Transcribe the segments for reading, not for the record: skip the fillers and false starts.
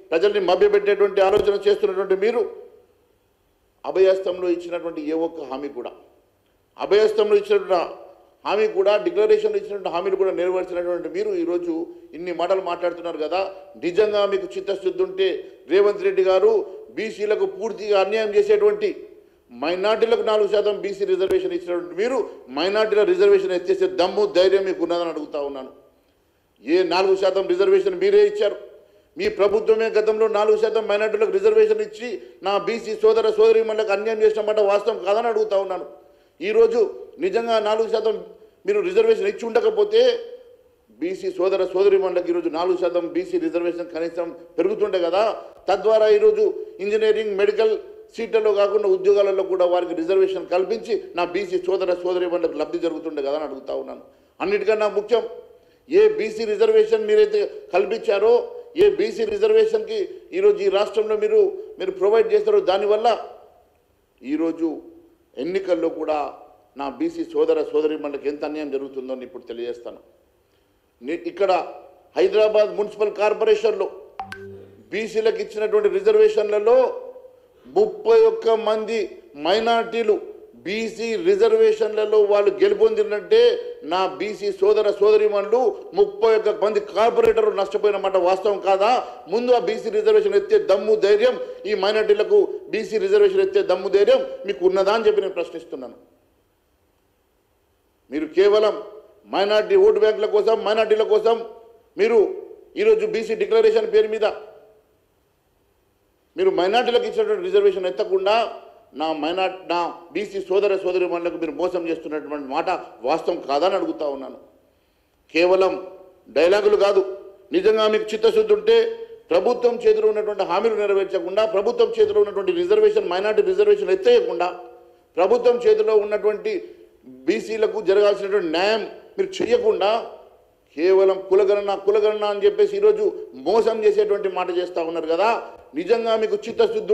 ప్రజల్ని మభ్యపెట్టేటువంటి ఆలోచన చేస్తున్నటువంటి మీరు అభయస్థంలో ఇచ్చినటువంటి ఏ ఒక్క హామీ కూడా అభయస్థంలో ఇచ్చినటువంటి హామీ కూడా డిక్లరేషన్లో ఇచ్చినటువంటి హామీలు కూడా నెరవేర్చినటువంటి మీరు ఈరోజు ఇన్ని మాటలు మాట్లాడుతున్నారు కదా. నిజంగా మీకు చిత్తశుద్ధి ఉంటే రేవంత్ రెడ్డి గారు బీసీలకు పూర్తిగా అన్యాయం చేసేటువంటి మైనార్టీలకు 4% బీసీ రిజర్వేషన్ ఇచ్చినటువంటి మీరు మైనార్టీల రిజర్వేషన్ ఎత్తేసే దమ్ము ధైర్యం మీకు ఉన్నదని అడుగుతా ఉన్నాను. ఏ 4% రిజర్వేషన్ మీరే ఇచ్చారు? మీ ప్రభుత్వమే గతంలో 4% మైనార్టీలకు రిజర్వేషన్ ఇచ్చి నా బీసీ సోదర సోదరీమణులకు అన్యాయం చేసినమాట వాస్తవం కాదని అడుగుతా ఉన్నాను. ఈరోజు నిజంగా 4% మీరు రిజర్వేషన్ ఇచ్చి ఉండకపోతే బీసీ సోదర సోదరీమణులకు ఈరోజు 4% బీసీ రిజర్వేషన్ కనీసం పెరుగుతుండే కదా. తద్వారా ఈరోజు ఇంజనీరింగ్ మెడికల్ సీట్లలో కాకుండా ఉద్యోగాలలో కూడా వారికి రిజర్వేషన్ కల్పించి నా బీసీ సోదర సోదరీమణులకు లబ్ధి జరుగుతుండే కదా అని అడుగుతా ఉన్నాను. అన్నిటికన్నా ముఖ్యం, ఏ బీసీ రిజర్వేషన్ మీరైతే కల్పించారో, ఏ బీసీ రిజర్వేషన్కి ఈరోజు ఈ రాష్ట్రంలో మీరు ప్రొవైడ్ చేస్తారో దానివల్ల ఈరోజు ఎన్నికల్లో కూడా నా బీసీ సోదర సోదరీమణులకు ఎంత అన్యాయం జరుగుతుందో ఇప్పుడు తెలియజేస్తాను. ఇక్కడ హైదరాబాద్ మున్సిపల్ కార్పొరేషన్లో బీసీలకు ఇచ్చినటువంటి రిజర్వేషన్లలో 31 మంది మైనార్టీలు బీసీ రిజర్వేషన్లలో వాళ్ళు గెలుపొందినట్టే నా బీసీ సోదర సోదరీమణులు 31 మంది కార్పొరేటర్లు నష్టపోయినమాట వాస్తవం కాదా? ముందు ఆ బీసీ రిజర్వేషన్ ఎత్తే దమ్ము ధైర్యం, ఈ మైనార్టీలకు బీసీ రిజర్వేషన్ ఎత్తే దమ్ము ధైర్యం మీకు ఉన్నదా అని చెప్పి నేను ప్రశ్నిస్తున్నాను. మీరు కేవలం మైనార్టీ ఓటు బ్యాంకుల కోసం, మైనార్టీల కోసం మీరు ఈరోజు బీసీ డిక్లరేషన్ పేరు మీద మీరు మైనార్టీలకు ఇచ్చినటువంటి రిజర్వేషన్ ఎత్తకుండా నా బీసీ సోదర సోదరీమణులకు మీరు మోసం చేస్తున్నటువంటి మాట వాస్తవం కాదని అడుగుతా ఉన్నాను. కేవలం డైలాగులు కాదు, నిజంగా మీకు చిత్తశుద్ధి ఉంటే ప్రభుత్వం చేతిలో ఉన్నటువంటి హామీలు నెరవేర్చకుండా, ప్రభుత్వం చేతిలో ఉన్నటువంటి రిజర్వేషన్ మైనార్టీ రిజర్వేషన్ ఎత్తేయకుండా, ప్రభుత్వం చేతిలో ఉన్నటువంటి బీసీలకు జరగాల్సినటువంటి న్యాయం మీరు చేయకుండా కేవలం కులగణన అని చెప్పేసి ఈరోజు మోసం చేసేటువంటి మాట చేస్తూ ఉన్నారు కదా. నిజంగా మీకు చిత్తశుద్ధి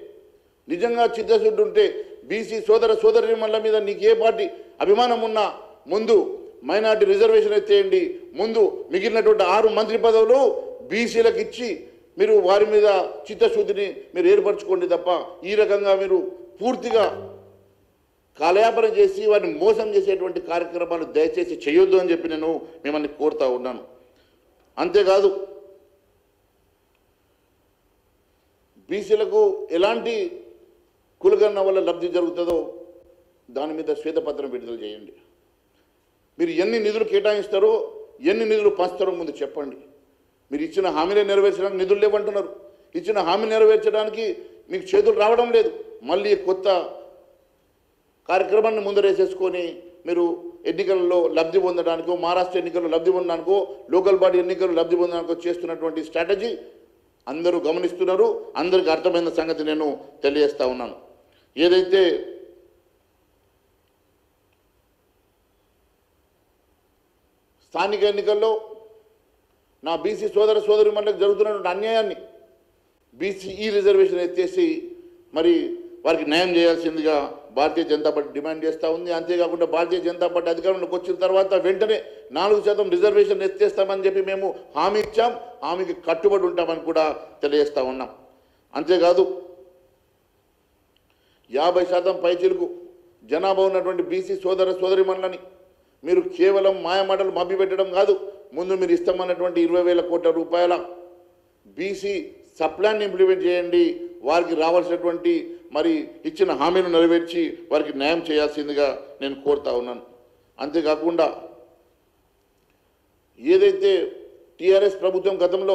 ఉంటే బీసీ సోదర సోదరీమణుల మీద నీకు ఏ పార్టీ అభిమానం ఉన్నా ముందు మైనార్టీ రిజర్వేషన్ ఎత్తేయండి. ముందు మిగిలినటువంటి 6 మంత్రి పదవులు బీసీలకు ఇచ్చి మీరు వారి మీద చిత్తశుద్ధిని మీరు ఏర్పరచుకోండి తప్ప ఈ రకంగా మీరు పూర్తిగా కాలయాపన చేసి వారిని మోసం చేసేటువంటి కార్యక్రమాలు దయచేసి చేయొద్దు అని చెప్పి నేను మిమ్మల్ని కోరుతా ఉన్నాను. అంతేకాదు, బీసీలకు ఎలాంటి కులగణన వల్ల లబ్ధి జరుగుతుందో దాని మీద శ్వేతపత్రం విడుదల చేయండి. మీరు ఎన్ని నిధులు కేటాయిస్తారో, ఎన్ని నిధులు పంచుతారో ముందు చెప్పండి. మీరు ఇచ్చిన హామీని నెరవేర్చడానికి నిధులు లేవంటున్నారు. ఇచ్చిన హామీ నెరవేర్చడానికి మీకు చేతులు రావడం లేదు. మళ్ళీ కొత్త కార్యక్రమాన్ని ముందరేసేసుకొని మీరు ఎన్నికల్లో లబ్ధి పొందడానికో, మహారాష్ట్ర ఎన్నికల్లో లబ్ధి పొందడానికో, లోకల్ బాడీ ఎన్నికల్లో లబ్ధి పొందడానికో చేస్తున్నటువంటి స్ట్రాటజీ అందరూ గమనిస్తున్నారు. అందరికీ అర్థమైన సంగతి నేను తెలియజేస్తా ఉన్నాను. ఏదైతే స్థానిక ఎన్నికల్లో నా బీసీ సోదర సోదరీమణులకు జరుగుతున్నటువంటి అన్యాయాన్ని బీసీ రిజర్వేషన్ ఎత్తేసి మరి వారికి న్యాయం చేయాల్సిందిగా భారతీయ జనతా పార్టీ డిమాండ్ చేస్తూ ఉంది. అంతేకాకుండా భారతీయ జనతా పార్టీ అధికారంలోకి వచ్చిన తర్వాత వెంటనే 4% రిజర్వేషన్ ఎత్తేస్తామని చెప్పి మేము హామీ ఇచ్చాం. హామీకి కట్టుబడి ఉంటామని కూడా తెలియజేస్తూ ఉన్నాం. అంతేకాదు 50% పైచిలుకు జనాభా ఉన్నటువంటి బీసీ సోదర సోదరీమణులని మీరు కేవలం మాయమాటలు మభ్యపెట్టడం కాదు, ముందు మీరు ఇస్తామన్నటువంటి 20,000 కోట్ల రూపాయల బీసీ సప్లాన్ని ఇంప్లిమెంట్ చేయండి. వారికి రావాల్సినటువంటి మరి ఇచ్చిన హామీలు నెరవేర్చి వారికి న్యాయం చేయాల్సిందిగా నేను కోరుతా ఉన్నాను. అంతేకాకుండా ఏదైతే టీఆర్ఎస్ ప్రభుత్వం గతంలో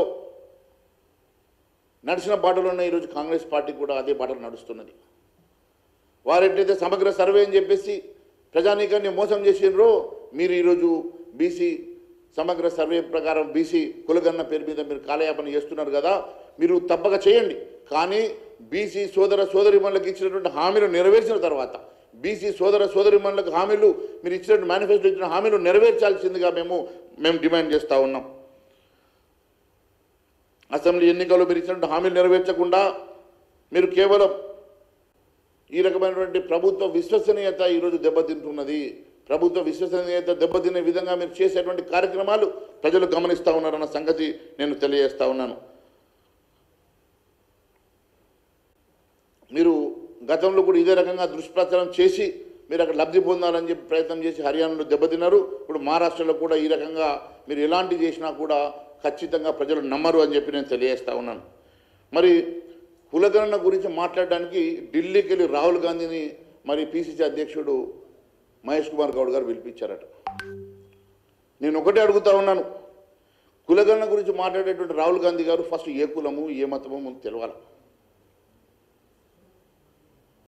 నడిచిన బాటలోనే ఈరోజు కాంగ్రెస్ పార్టీ కూడా అదే బాటలు నడుస్తున్నది. వారు ఎట్లయితే సమగ్ర సర్వే అని చెప్పేసి ప్రజానీకాన్ని మోసం చేసినారో, మీరు ఈరోజు బీసీ సమగ్ర సర్వే ప్రకారం బీసీ కులగణన పేరు మీద మీరు కాలయాపన చేస్తున్నారు కదా. మీరు తప్పక చేయండి, కానీ బీసీ సోదర సోదరీమణులకు ఇచ్చినటువంటి హామీలు నెరవేర్చిన తర్వాత, బీసీ సోదర సోదరీమణులకు హామీలు మీరు ఇచ్చినటువంటి మేనిఫెస్టో ఇచ్చిన హామీలు నెరవేర్చాల్సిందిగా మేము డిమాండ్ చేస్తూ ఉన్నాం. అసెంబ్లీ ఎన్నికల్లో మీరు ఇచ్చినటువంటి హామీలు నెరవేర్చకుండా మీరు కేవలం ఈ రకమైనటువంటి ప్రభుత్వ విశ్వసనీయత ఈరోజు దెబ్బతింటున్నది. ప్రభుత్వ విశ్వసనీయత దెబ్బతినే విధంగా మీరు చేసేటువంటి కార్యక్రమాలు ప్రజలు గమనిస్తూ ఉన్నారన్న సంగతి నేను తెలియజేస్తూ ఉన్నాను. గతంలో కూడా ఇదే రకంగా దుష్ప్రచారం చేసి మీరు అక్కడ లబ్ధి పొందాలని చెప్పి ప్రయత్నం చేసి హర్యానాలో దెబ్బతిన్నారు. ఇప్పుడు మహారాష్ట్రలో కూడా ఈ రకంగా మీరు ఎలాంటి చేసినా కూడా ఖచ్చితంగా ప్రజలు నమ్మరు అని చెప్పి నేను తెలియజేస్తా ఉన్నాను. మరి కులగణన గురించి మాట్లాడడానికి ఢిల్లీకి వెళ్ళి రాహుల్ గాంధీని మరి పిసిసి అధ్యక్షుడు మహేష్ కుమార్ గౌడ్ గారు పిలిపించారట. నేను ఒకటే అడుగుతా ఉన్నాను, కులగణన గురించి మాట్లాడేటువంటి రాహుల్ గాంధీ గారు ఫస్ట్ ఏ కులము ఏ మతము ముందు తెలవాలి.